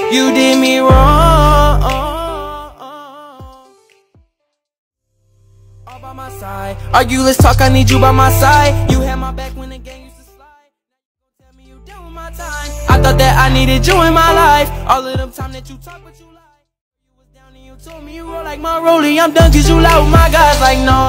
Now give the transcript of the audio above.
You did me wrong. All by my side. Argue, let's talk, I need you by my side. You had my back when the game used to slide. Now you gon' tell me you done with my time. I thought that I needed you in my life. All of them time that you talk, but you lie. You was down and you told me you roll like my rollie. I'm done cause you lie with my guys like no.